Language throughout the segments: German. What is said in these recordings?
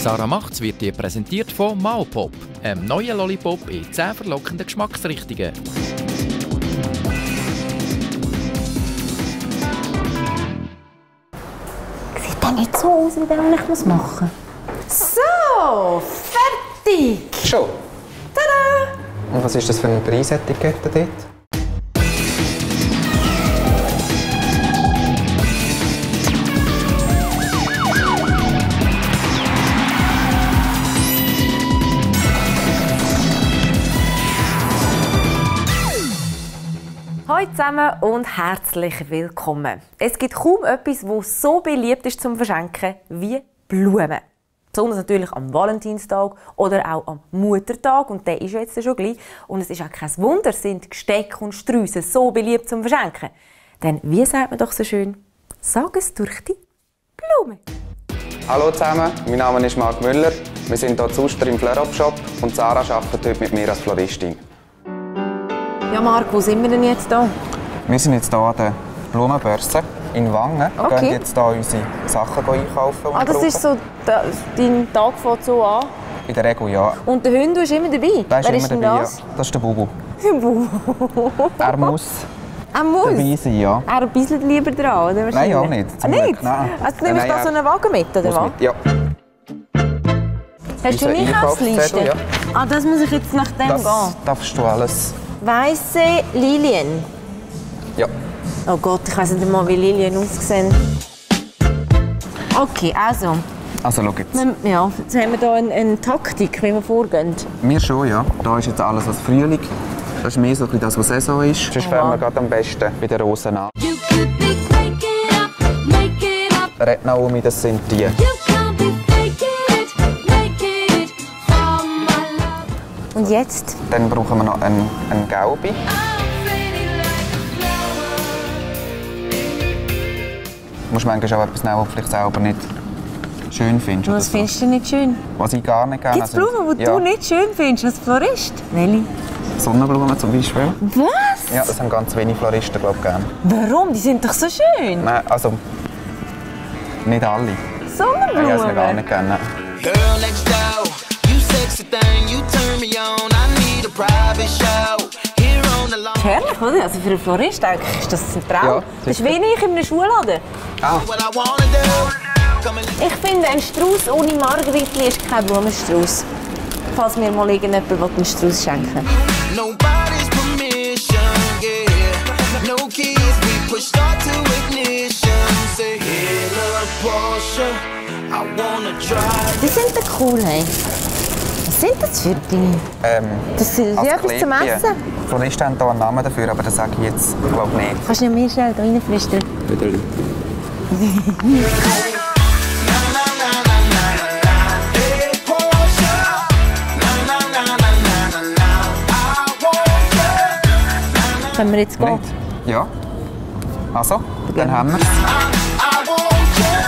Sarah Macht's wird dir präsentiert von Maopop, einem neuen Lollipop in 10 verlockenden Geschmacksrichtungen. Sieht das nicht so aus, wie der ich machen muss? So, fertig! Schon? Tada! Und was ist das für eine Preisetikette dort? Hallo zusammen und herzlich willkommen. Es gibt kaum etwas, das so beliebt ist zum Verschenken wie Blumen. Besonders natürlich am Valentinstag oder auch am Muttertag. Und der ist jetzt schon gleich. Und es ist auch kein Wunder, sind Gestecke und Sträuße so beliebt zum Verschenken. Denn wie sagt man doch so schön, sag es durch die Blume. Hallo zusammen, mein Name ist Marc Müller. Wir sind hier zu Uster im Fleur-Up-Shop und Sarah arbeitet heute mit mir als Floristin. Ja, Marc, wo sind wir denn jetzt hier? Wir sind jetzt hier an der Blumenbörse in Wangen. Wir Okay. gehen jetzt hier unsere Sachen einkaufen. Das ist so, dein Tag fängt so an. In der Regel ja. Und der Hund ist immer dabei? Der ist Wer immer denn dabei. das? Ja. Das ist der Bubu. Bubu. Er muss Er muss? dabei sein, ja. Er ein bisschen lieber dran, oder? Nein, auch nicht. Zum Nicht? Glück, nein. Also, du nimmst Nein, da so einen Wagen mit, oder Muss was? mit, ja. Hast du eine Unser Einkaufsliste? Einkaufszettel, ja. Ah, das muss ich jetzt nach dem Das gehen. darfst du alles. Weisse Lilien. Ja. Oh Gott, ich weiss nicht mal, wie Lilien aussehen. Okay, also. Also schau jetzt. Ja, jetzt haben wir hier eine Taktik, wie wir vorgehen. Wir schon, ja. Da ist jetzt alles als Frühling. Das ist mehr so ein bisschen das, was Saison ist. Sonst fangen wir gerade am besten bei den Rosen an. Red Naomi, das sind die. Und jetzt? Dann brauchen wir noch einen Gelbe. Du musst manchmal auch etwas nehmen, was du vielleicht selber nicht schön findest. Was findest du nicht schön? Was ich gar nicht gerne Gibt es Blumen, die du nicht schön findest als Florist? Welche? Sonnenblumen zum Beispiel. Was? Ja, das haben ganz wenige Floristen, glaube ich, gerne. Warum? Die sind doch so schön. Nein, also nicht alle. Sonnenblumen? Ich esse gar nicht gerne. Girl next door, you sexy thing, you turn me on. I need a private show. Here on the lawn. Herrlich, oder? Also für einen Florist eigentlich ist das ein Traum. Ja, das ist sicher. wie ich in einem Schuhladen. Ah, What I wanna do. Come and Ich finde, ein Strauß ohne Margritli ist kein Blumenstrauß. Falls mir mal irgendjemand einen Strauß schenken will. nobody's permission, yeah. No keys, we push start to ignition. Say, hey, look, Porsche, I wanna drive. Die sind doch cool, hey. Was sind das für Dinge? Das ist als etwas zum Klebchen. Essen. Floristen haben hier einen Namen dafür, aber das sage ich jetzt, glaube ich, nicht. Kannst du mir schnell da reinflüstern? Hey, Porsche, na na na na na na na. I want you. Können wir jetzt gehen? Nicht? Ja. Also, dann haben wir es. I want you.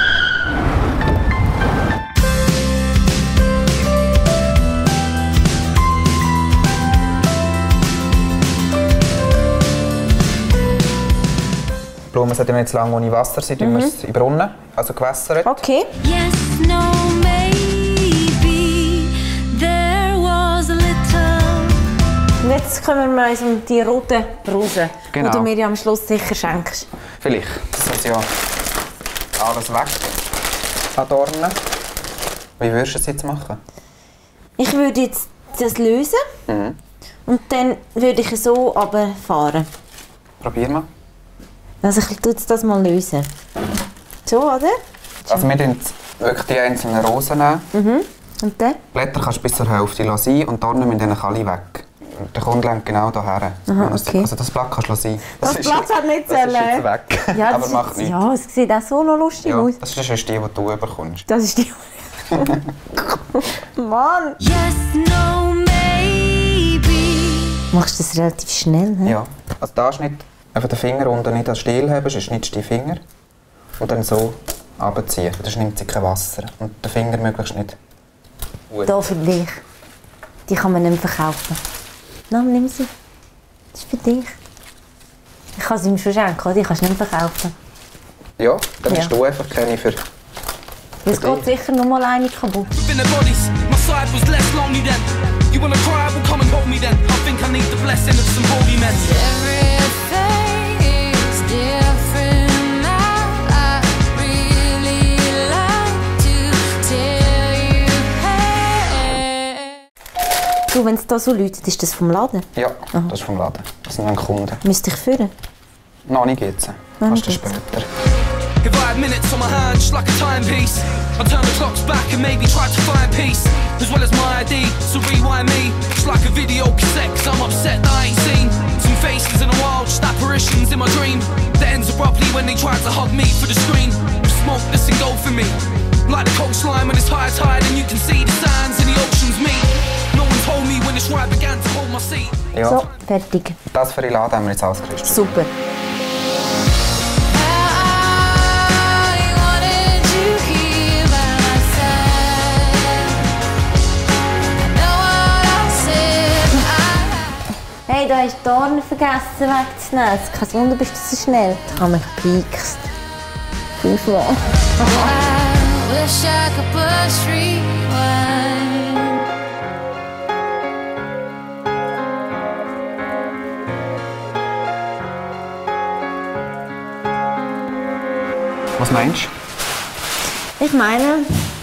Die Blumen sollten nicht zu lange ohne Wasser sein, tun wir es in den Brunnen, also gewässert. Okay. Yes, no, maybe there was a little. Und jetzt kümmern wir uns um die roten Rosen, Genau. die du mir ja am Schluss sicher schenkst. Vielleicht. Das ist ja alles weg. Adornen. Wie würdest du es jetzt machen? Ich würde jetzt das lösen und dann würde ich es so runterfahren. Probier mal. Also ich tue jetzt das mal lösen. So, oder? Also wir nehmen wirklich die einzelnen Rosen nehmen. Und dann? Blätter kannst du bis zur Hälfte lassen und Dornen müssen dann alle weg. Der Kunde lenkt genau hierher. okay. Also das Blatt kannst du lassen. Das Blatt hat nicht Das ist sollen. jetzt weg. Ja, Aber das macht ist, nichts. ja, es sieht auch so noch lustig Ja, aus. das ist die, die du bekommst. Das ist die. Mann! Yes, no, maybe. Machst du das relativ schnell, ne? Ja. Also da ist nicht einfach den Finger unten nicht als Stiel haben, sonst nimmst du die Finger und dann so runterziehen. Sonst nimmt sie kein Wasser. Und den Finger möglichst nicht. Hier für dich. Die kann man nicht mehr verkaufen. Na, nimm sie. Das ist für dich. Ich kann sie ihm schon schenken, die kannst du nicht mehr verkaufen. Ja, dann Ja. hast du einfach keine für Es geht sicher noch mal eine kaputt. In the bodies, my side was less lonely then. You wanna cry, well come and hold me then. I think I need the blessing of some holy men. Everything is different now. I really like to tell you, hey. Du, wenn es da so läutet, ist das vom Laden? Ja, das ist vom Laden. Das sind ein Kunden. Müsste ich führen? Noch nicht jetzt. Noch Kannst du nicht jetzt. später. If I had minutes on my hands, like a timepiece, I'd turn the clocks back and maybe try to find peace, as well as my ID, so rewind me. It's like a video cassette, cause I'm upset that I ain't seen some faces in a while, just apparitions in my dream. That ends abruptly when they try to hug me for the screen. Smoke this engulfing me, like the coastline when it's high tide and you can see the sands and the oceans meet. No one told me when this ride began to hold my seat. Ja, So, fertig. das für die Laden haben wir jetzt ausgerüstet. Super. I wanted you here by my side. I know what I said. Hey, da hast du die Dornen vergessen wegzunehmen. Kein Wunder, bist du so schnell. Ich habe mich gepiekst. 5-mal. I wish I could push rewind. Was meinst du? Ich meine,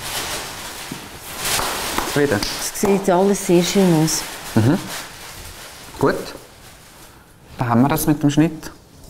Zufrieden? es sieht alles sehr schön aus. Gut. Dann haben wir das mit dem Schnitt.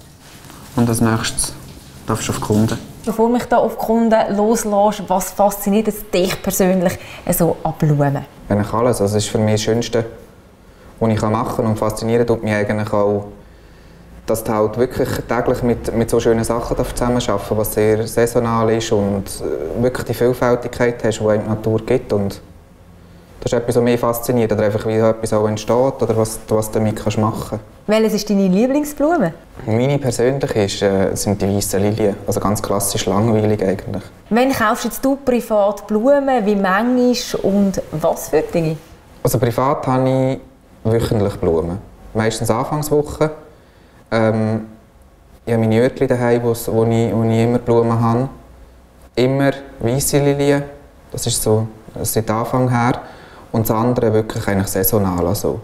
Und als nächstes darfst du auf die Kunden. Bevor mich da auf die Kunden loslässt, was fasziniert es dich persönlich so an Blumen? Eigentlich alles. Also, das ist für mich das Schönste, was ich machen kann. Und faszinieren tut mich eigentlich auch, dass du halt wirklich täglich mit so schönen Sachen zusammenarbeiten, was sehr saisonal ist und wirklich die Vielfältigkeit hast, die in der Natur gibt. Und das ist etwas, was mich fasziniert, oder einfach, wie etwas auch entsteht oder was du damit machen kannst. Welches ist deine Lieblingsblume? Meine persönliche sind die weißen Lilien, also ganz klassisch langweilig eigentlich. Wann kaufst jetzt du privat Blumen, wie manchmal und was für Dinge? Also privat habe ich wöchentlich Blumen, meistens Anfangswoche. Ich habe meine Örtchen daheim, wo ich immer Blumen habe. Immer weiße Lilien, das ist so seit Anfang her. Und das andere wirklich eigentlich saisonal. Also,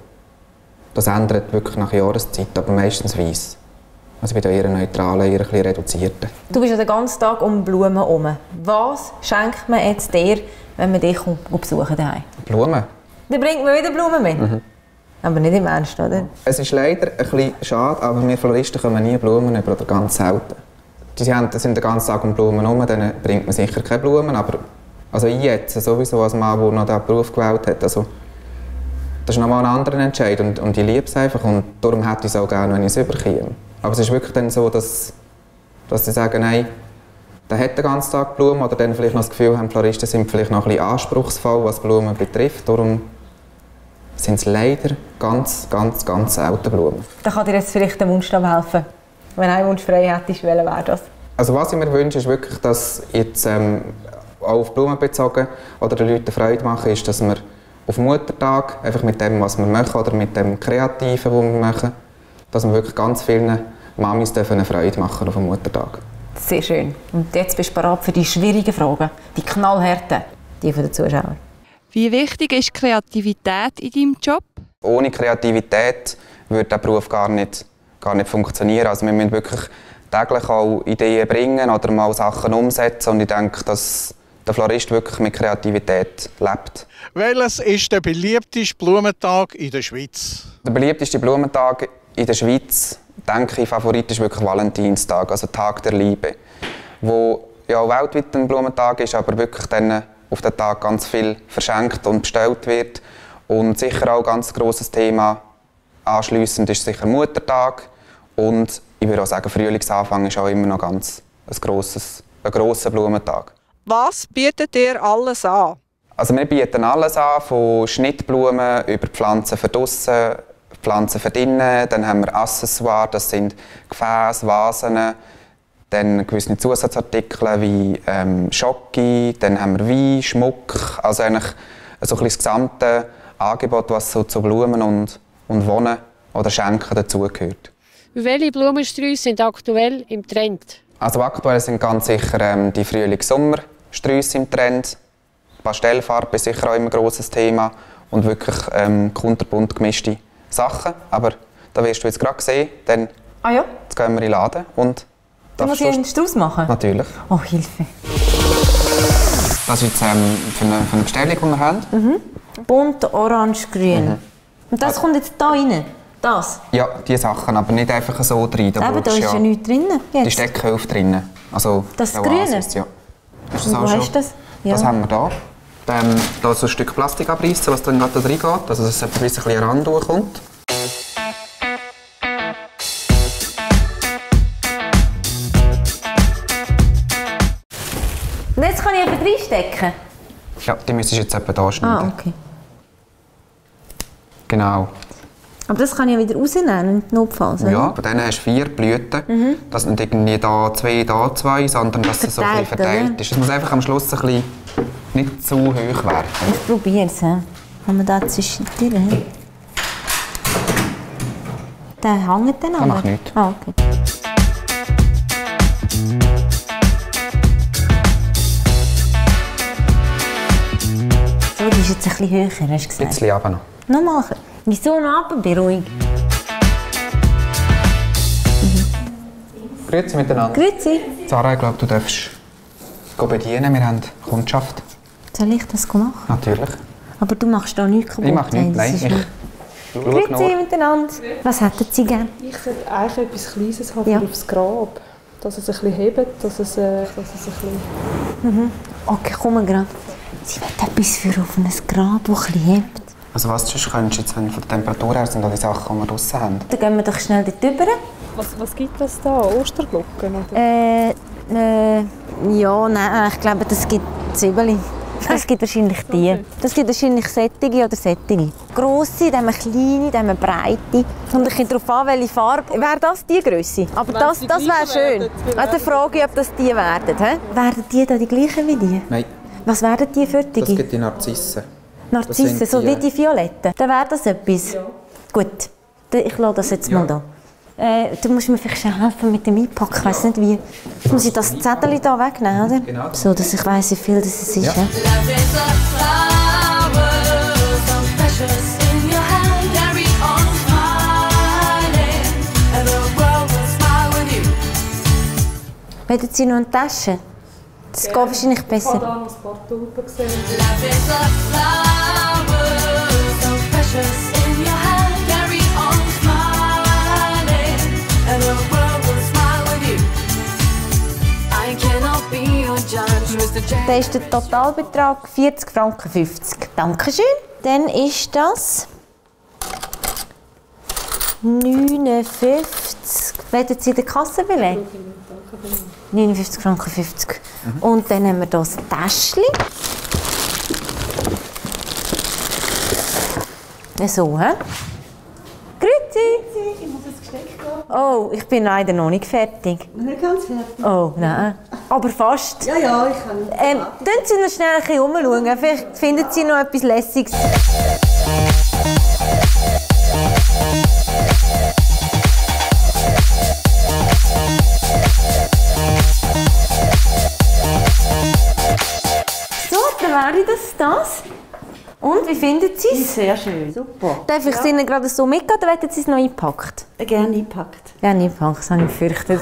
das ändert wirklich nach Jahreszeit, aber meistens weiß. Also ich bin da eher neutral, eher ein bisschen reduzierter. Du bist ja den ganzen Tag um Blumen herum. Was schenkt man jetzt dir, wenn man dich besuchen daheim? Blumen? Dann bringt man wieder Blumen mit. Aber nicht im Ernst, oder? Es ist leider ein bisschen schade, aber wir Floristen kommen nie Blumen über, oder ganz selten. Die sind den ganzen Tag um Blumen herum, dann bringt man sicher keine Blumen, aber also ich jetzt, sowieso als Mann, der noch diesen Beruf gewählt hat, also, das ist nochmal ein anderer Entscheid und ich liebe es einfach und darum hätte ich es auch gerne, wenn ich es überkomme. Aber es ist wirklich dann so, dass sie sagen, nein, der hat den ganzen Tag Blumen oder dann vielleicht noch das Gefühl haben, Floristen sind vielleicht noch ein bisschen anspruchsvoll, was Blumen betrifft. Darum sind es leider ganz selten Blumen. Da kann dir jetzt vielleicht der Wunschstab helfen. Wenn ein Wunsch frei hättest, welcher wäre das? Also was ich mir wünsche, ist wirklich, dass jetzt auch auf Blumen bezogen oder den Leuten Freude machen, ist, dass wir auf Muttertag, einfach mit dem, was wir machen oder mit dem Kreativen, was wir machen, dass wir wirklich ganz vielen Mamis eine Freude machen auf den Muttertag. Sehr schön. Und jetzt bist du bereit für die schwierigen Fragen, die knallharten, die von den Zuschauern. Wie wichtig ist Kreativität in deinem Job? Ohne Kreativität würde der Beruf gar nicht funktionieren. Also wir müssen wirklich täglich auch Ideen bringen oder mal Sachen umsetzen. Und ich denke, dass der Florist wirklich mit Kreativität lebt. Welches ist der beliebteste Blumentag in der Schweiz? Der beliebteste Blumentag in der Schweiz, denke ich, Favorit ist wirklich Valentinstag, also Tag der Liebe. Wo ja auch weltweit ein Blumentag ist, aber wirklich dann auf den Tag ganz viel verschenkt und bestellt wird. Und sicher auch ein ganz grosses Thema anschliessend ist sicher Muttertag. Und ich würde auch sagen, Frühlingsanfang ist auch immer noch ein grosser Blumentag. Was bietet ihr alles an? Also wir bieten alles an, von Schnittblumen über Pflanzen für draussen, Pflanzen für drinnen. Dann haben wir Accessoires, das sind Gefäße, Vasen. Dann gewisse Zusatzartikel wie Schoki, dann haben wir Wein, Schmuck. Also eigentlich so ein bisschen das gesamte Angebot, was so zu Blumen und Wohnen oder Schenken dazugehört. Welche Blumensträuße sind aktuell im Trend? Also aktuell sind ganz sicher die Frühlings-Sommer Sträusse im Trend, Pastellfarbe ist sicher auch immer ein grosses Thema und wirklich kunterbunt gemischte Sachen. Aber da wirst du jetzt gerade sehen, denn Ah ja? jetzt gehen wir in den Laden und Da muss ich einen Strauß machen? Natürlich. Oh, Hilfe. Das ist jetzt für eine Bestellung, die wir haben. Bunt, orange, grün. Und das kommt jetzt da rein? Das? Ja, diese Sachen, aber nicht einfach so drin. Da Eben, da brauchst ist du ja nichts drin. die Jetzt. Steckhilfe drin. Also Das der Grüne? Oasis, ja. Hast du Und auch wo schon? hast du das? Ja. Das haben wir da. Dann hier so ein Stück Plastik abreißen, was dann gerade da rein geht, also dass es ein bisschen herankommt. Und jetzt kann ich eben reinstecken? Ja, die müsstest du jetzt etwa da schneiden. Ah, okay. Genau. Aber das kann ich ja wieder rausnehmen, notfalls, oder? Ja, von denen hast du 4 Blüten. Das sind nicht irgendwie da 2, sondern dass es so ein bisschen Verteilt, verteilt oder? ist. Es muss einfach am Schluss ein bisschen nicht zu hoch werden. Ich probiere es. Haben wir da zwischendrin? he? Der hängt dann aber? macht nichts. Ah, okay. So, die ist jetzt ein bisschen höher, hast du Ein gesagt? bisschen runter noch. Nochmal. Wieso noch runter? Beruhig. Grüezi miteinander. Grüezi. Sarah, ich glaube, du darfst bedienen. Wir haben Kundschaft. Soll ich das machen? Natürlich. Aber du machst da nichts kaputt. Ich mache nichts, Das nein. ist Ich nicht- schaue Grüezi nur. miteinander. Was hätten Sie gerne? Ich sollte eigentlich etwas Kleines haben Ja. für aufs Grab. Dass es ein bisschen hebt, dass es ein bisschen... Okay, komm gerade. Sie will etwas für auf ein Grab, das ein bisschen hebt. Also was sonst könntest du jetzt, wenn von der Temperatur her sind, auch die Sachen, die wir draussen haben? Dann gehen wir doch schnell dort rüber. Was gibt es da? Osterglocken? Oder? Ja, nein, ich glaube, das gibt Zwiebeln. Das gibt wahrscheinlich die. Das gibt wahrscheinlich sättige oder sättige. Grosse, dann haben wir kleine, dann haben wir breite. Kommt ein bisschen darauf an, welche Farbe. Wäre das die Grösse? Aber das die wäre gleichen schön. werden, Also frage ich, ob das die werden. He? Werden die da die gleichen wie die? Nein, Was werden die für das die? gibt die Narzissen. Narzissen, das so sind wie die, die Violetten. Dann wäre das etwas. Gut, ich lasse das jetzt mal da. Du musst mir vielleicht schon helfen mit dem Einpacken. Ich weiss nicht wie. Jetzt muss ich das Zettel hier wegnehmen, oder? Genau. So, dass ich weiss, wie viel das ist. Ja. Ja. Love is a flower, so precious in your hand. Carry on smiling, and the world will smile with you. Wollen Sie noch eine Tasche? Das geht wahrscheinlich Ich habe besser. da noch ein paar Tulpen gesehen. Love is a flower, so precious in your hand. Carry on smiling, and the world will smile with you. I cannot be your judge, Mr. J. Dann ist der Totalbetrag 40,50 Franken. Dankeschön. Dann ist das 59. Wollen Sie den Kassenbeleg? 59,50 Franken. Und dann haben wir hier das Täschchen. So, hä? Grüezi! Ich muss das Gesteck gehen. Oh, ich bin leider noch nicht fertig. Nicht ganz fertig. Oh, nein. Aber fast. Ja, ja, ich kann. Tun Sie noch schnell ein bisschen umschauen. Vielleicht finden Sie noch etwas Lässiges. So, dann wäre das. Und, wie finden Sie es? Sehr schön. Super. Darf ich es Ihnen gerade so mitgeben oder wollen Sie es noch eingepackt? Gerne eingepackt. Ja, nicht eingepackt, das habe ich befürchtet.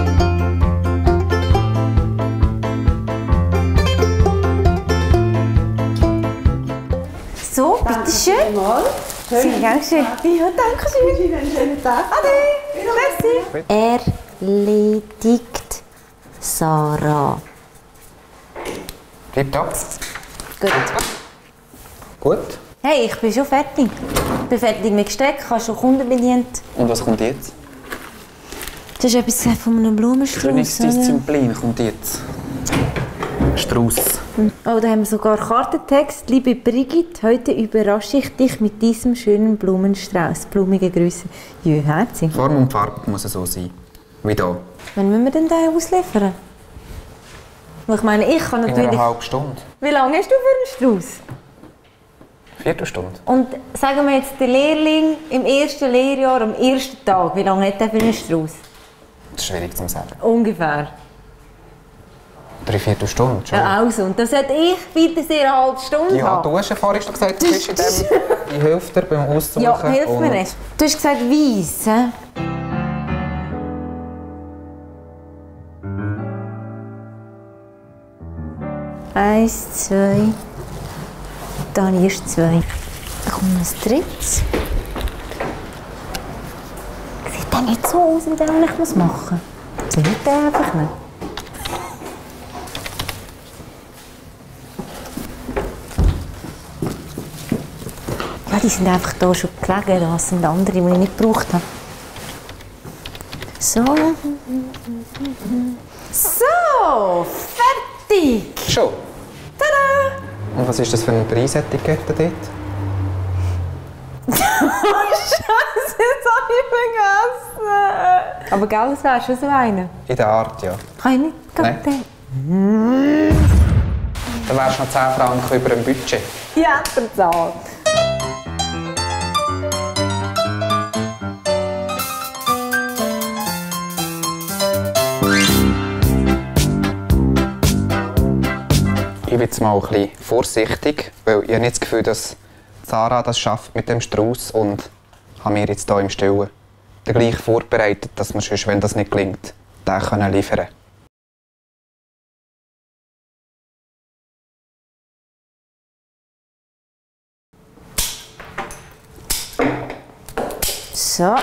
So, bitteschön. Mal. Sehr gerne schön. Ja, danke schön. Einen schönen Tag. Ade. Merci. Erledigt, Sarah. Bleib da. Gut. Gut. Hey, ich bin schon fertig. Ich bin fertig mit Gesteck, ich habe schon Kunden bedient. Und was kommt jetzt? Du hast etwas gesagt von einem Blumenstrauß, oder? Königsdisziplin kommt jetzt. Strauss. Oh, da haben wir sogar Kartentext. Liebe Brigitte, heute überrasche ich dich mit diesem schönen Blumenstrauß. Blumige Grüße. Jö, herzig. Form und Farbe muss so sein. Wie hier. Wann müssen wir denn den ausliefern? Weil ich meine, ich kann In natürlich... einer halben Stunde. Wie lange hast du für einen Strauß? Viertelstunde. Und sagen wir jetzt, der Lehrling im ersten Lehrjahr, am ersten Tag, wie lange hat er für einen Strauß? Das ist schwierig zu sagen. Ungefähr. 3/4 Stunde schon. Ja, also, und das sollte ich bitte sehr eine halbe Stunde Ja, haben. du hast ja vorhin schon gesagt, du bist in dem... Ich helfe dir beim Aussuchen. Ja, hilf mir und- nicht. Du hast gesagt weiss, hä? Eins, zwei. Dann erst zwei. Dann kommt noch ein drittes. Sieht der nicht so aus, wie der, was ich machen muss? Sieht der einfach nicht. Ja, die sind einfach hier schon gelegen. Das sind andere, die ich nicht gebraucht habe. So. So, fertig. Schon? Tada! Und was ist das für eine Preisetikette dort? Scheiße, jetzt habe ich vergessen. Aber gell, das wäre schon so einer. In der Art, ja. Kann ich nicht Nein. den? Dann wärst du noch 10 Franken über dem Budget. Ja, bezahlt. Ich bin jetzt mal ein bisschen vorsichtig, weil ich habe nicht das Gefühl, dass Sarah das schafft mit dem Strauß und habe mir jetzt hier im Stillen den gleich vorbereitet, dass wir sonst, wenn das nicht gelingt, den können liefern. So.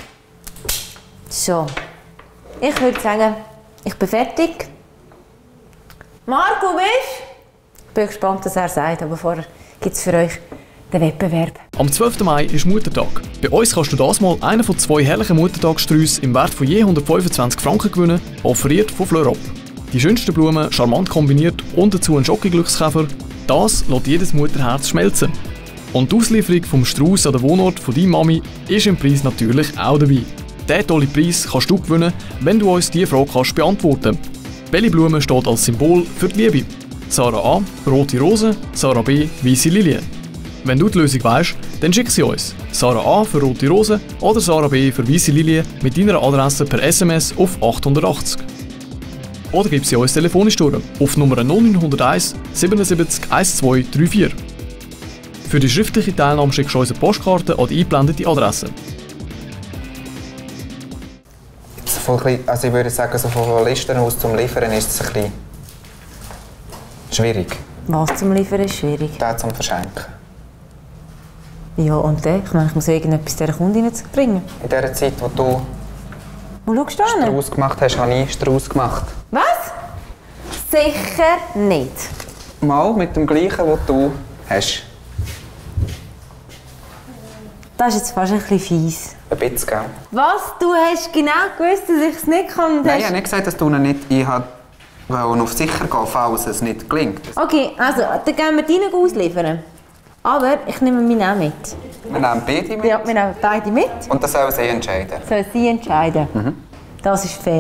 So. Ich würde sagen, ich bin fertig. Marco, bist du? Ich bin gespannt, was er sagt, aber vorher gibt es für euch den Wettbewerb. Am 12. Mai ist Muttertag. Bei uns kannst du das mal einen von 2 herrlichen Muttertagssträussen im Wert von je 125 Franken gewinnen, offeriert von Fleurop. Die schönsten Blumen, charmant kombiniert und dazu ein Schokoglückskäfer, das lässt jedes Mutterherz schmelzen. Und die Auslieferung vom Strauß an den Wohnort von deiner Mami ist im Preis natürlich auch dabei. Diesen tollen Preis kannst du gewinnen, wenn du uns diese Frage kannst beantworten. Welche Blume steht als Symbol für die Liebe? Sarah A. rote Rose, Sarah B. weiße Lilie. Wenn du die Lösung weißt, dann schick sie uns. Sarah A. für rote Rose oder Sarah B. für weiße Lilie mit deiner Adresse per SMS auf 880. Oder gib sie uns telefonisch durch auf Nummer 0901 77 1234. Für die schriftliche Teilnahme schickst du uns eine Postkarte an die eingeblendete Adresse. Also ich würde sagen, so von Listen aus zum Liefern ist es ein bisschen schwierig. Was zum Liefern ist schwierig. Den zum Verschenken. Ja, und dann? Ich meine, ich muss irgendetwas dieser Kundin zu bringen. In der Zeit, wo du Wo schaust du hin? Strauß gemacht hast, habe ich Strauß gemacht. Was? Sicher nicht. Mal mit dem gleichen, den du hast. Das ist jetzt fast ein bisschen fies. Ein bisschen, gell? Was? Du hast genau gewusst, dass ich es nicht kann? Nein, ich habe nicht gesagt, dass du ihn nicht... Ich wollte auf sicher gehen, falls es nicht gelingt. Okay, also, dann gehen wir deinen ausliefern. Aber ich nehme meine auch mit. Wir nehmen beide mit. Ja, wir nehmen beide mit. Und das sollen sie entscheiden. Sollen sie entscheiden? Das ist fair.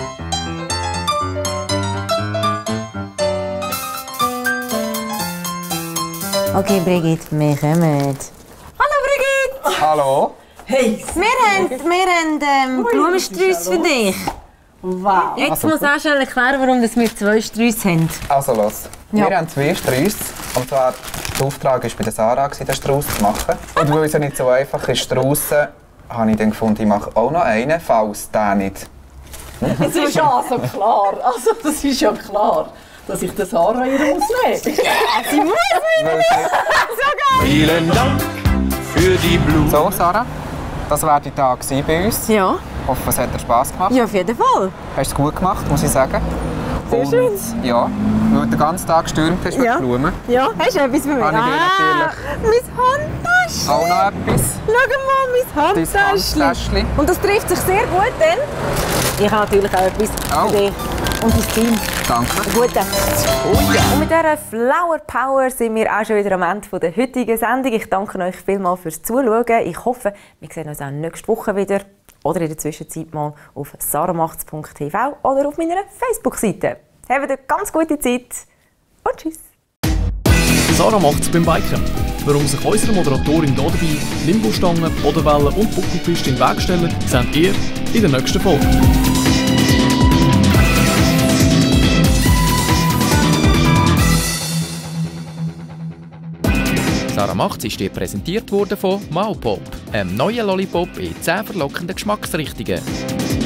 Okay, Brigitte, wir kommen. Hallo, Brigitte! Hallo? Hey! Wir haben Blumensträusse für dich. Wow. Jetzt muss auch schnell erklären, warum wir 2 Sträusse haben. Also los. Ja. Wir haben 2 Sträusse. Und zwar, der Auftrag war bei der Sarah, den Strauß zu machen. Und weil es ja nicht so einfach ist, Straussen, habe ich dann gefunden, ich mache auch noch einen, falls der nicht. Es ist ja so klar. Also, das ist ja klar, dass ich das Sarah ihr muss nehmen. Sie muss mich! So geil! Vielen Dank für die Blumen. So, Sarah, das war der Tag bei uns. Ja. Ich hoffe, es hat dir Spass gemacht. Ja, auf jeden Fall. Hast du es gut gemacht, muss ich sagen. Sehr schön. Ja, weil du den ganzen Tag gestürmt hast mit Ja. Blumen. Ja, hast du etwas für mich? Habe ich dir mein Handtäschchen. Auch noch etwas. Schau mal, mein Dein Handtäschchen. Handtäschchen. Und das trifft sich sehr gut, denn ich habe natürlich auch etwas für dich und dein Team. Danke. Gute. Und mit dieser Flower Power sind wir auch schon wieder am Ende der heutigen Sendung. Ich danke euch vielmals fürs Zuschauen. Ich hoffe, wir sehen uns auch nächste Woche wieder. Oder in der Zwischenzeit mal auf saramachts.tv oder auf meiner Facebook-Seite. Habt eine ganz gute Zeit und tschüss. Sarah macht's beim Biken. Warum sich unsere Moderatorin hier dabei Limbostangen, Bodenwellen und Buckelpiste in den Weg stellen, seht ihr in der nächsten Folge. Sarah Macht's ist dir präsentiert worden von Maupop, einem neuen Lollipop in 10 verlockenden Geschmacksrichtungen.